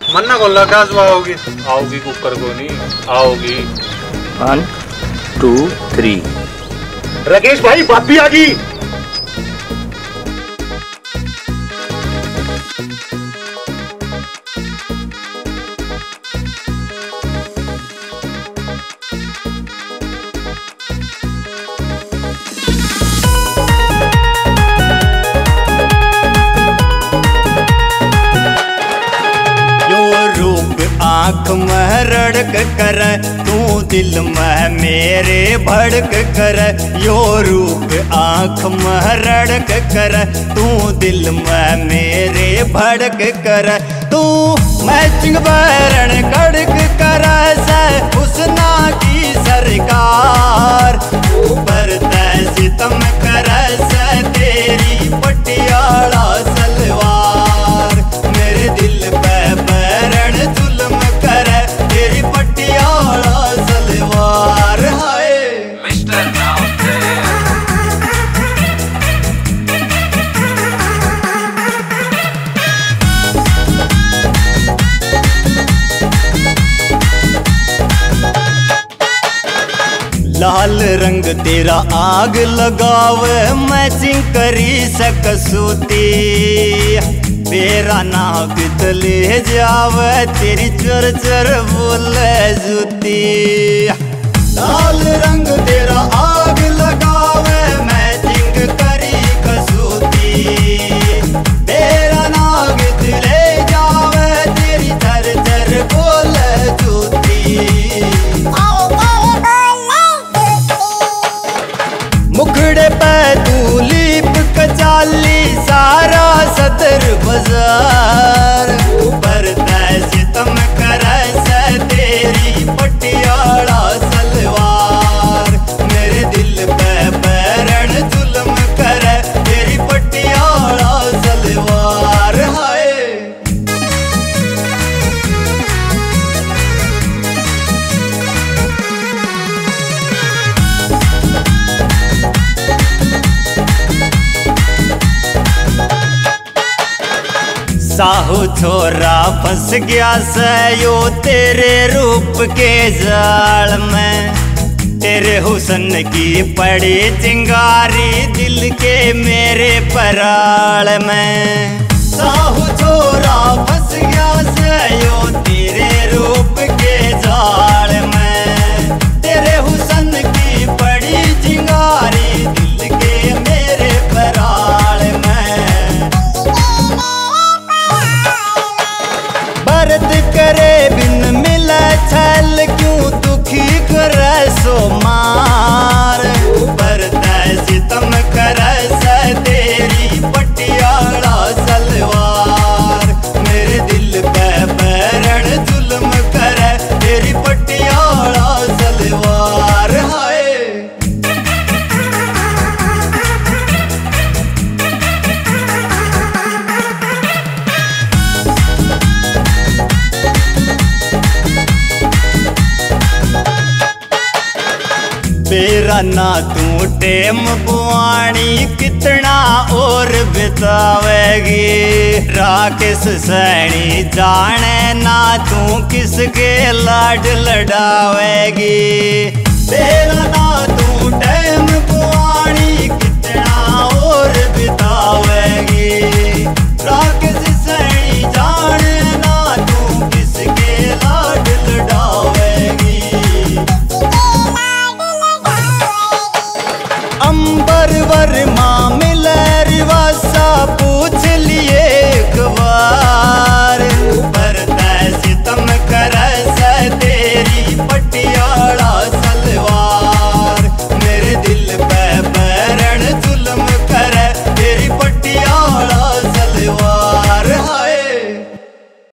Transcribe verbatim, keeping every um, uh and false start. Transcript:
मन्ना को लगा आओगी आओगी कुकर को नहीं आओगी। One two three. राकेश भाई भाभी आ गई। आँख में रड़क कर तू दिल में मेरे भड़क कर। यो रूप आँख में रड़क कर तू दिल में मेरे भड़क कर। तू मैचिंग बैरण कड़क कर से हुस्ना की सरकार। ऊपर तैसी तम कर से तेरी पटियाला सलवार। मेरे दिल पे बैरण जुल्म कर तेरी पटियाला सलवार। हाय मिस्टर लाल रंग तेरा आग लगावे मैचिंग करी सकसूती। मेरा नाक तले जावे तेरी चर चर बोले जूती। लाल रंग तेरा आग लगावे मैचिंग करी कसूती। मेरा नाक तले जावे तेरी चर चर बोले जूती। मुखड़े पे तू लीप कचाली सारा सदर बाजार। ऊपर तैसी तम कर से तेरी पटियाला सलवार। मेरे दिल पे बैरण जुल्म कर तेरी पटियाला सलवार। हाय साहू छोरा फंस गया से यो तेरे रूप के जाल में। तेरे हुस्न की पड़ी चिंगारी दिल के मेरे पराल में। साहू छोरा फंस गया से यो तेरे रूप के जाल में। तेरे हुस्न की पड़ी चिंगारी दिल के मेरे पराल में। भरत करे बिन मिला छल क्यों दुखी करे सो मार। ऊपर तैसी तम कर से तेरी पटियाला सलवार। मेरे दिल पे बैरण जुल्म कर तेरी पटियाला सलवार। हाय मेरा ना तू टेम बुआनी कितना और बितावेगी। राकेश सैनी जाने ना तू किसके लाड लड़ावेगी। मेरा ना तू टेम बुआनी कितना और बितावेगी। राकेश सैनी जाने ना तू किसके लाड लड़ावेगी। अंबर वर